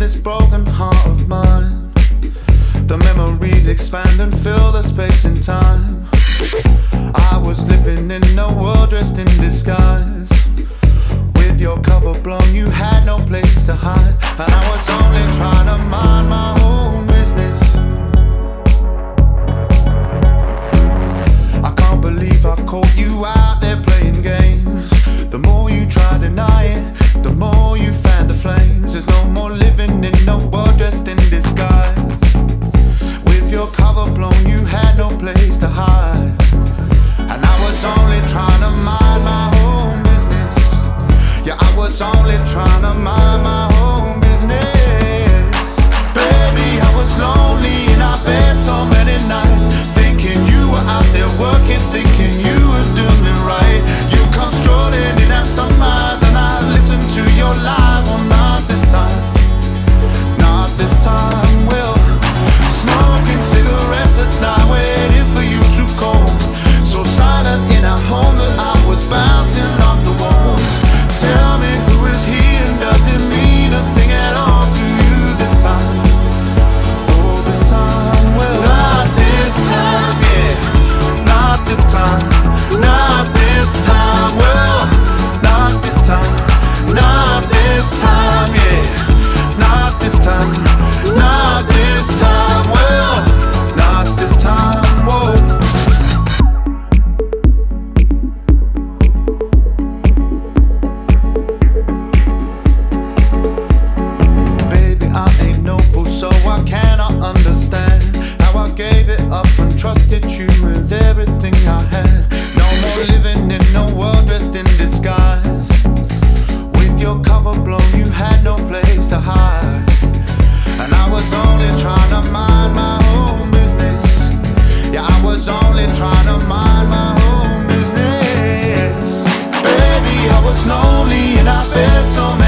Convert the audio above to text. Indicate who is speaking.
Speaker 1: this broken heart of mine. The memories expand and fill the space and time. I was living in a world dressed in disguise. With your cover blown, you had no place to hide. And I was only trying to mind my own business. I can't believe I caught you out there playing games. The more you try to deny it, the more you fan the flames. There's no more living in no world dressed in disguise. With your cover blown, you had no place to hide. And I was only trying to mind my own business. Yeah, I was only trying to mind my own business. Baby, I was lonely in our bed so many nights, thinking you were out there working, thinking you were doing it right. You come strolling in at sunrise and I listen to your lies. Well, not this time, not this time. Well, smoking cigarettes at night, waiting for you to call. So silent in our home that I was bouncing off the walls. Tell me, who is he and does it mean a thing at all to you this time? Oh, this time, well, not this time, yeah. Not this time, not this time, well, not this time, not this time, yeah. Not this time, not this time, well, not this time, whoa. I cannot understand how I gave it up and trusted you with everything I had. No more living in no world dressed in disguise. With your cover blown, you had no place to hide. And I was only trying to mind my own business. Yeah, I was only trying to mind my own business. Baby, I was lonely in our bed so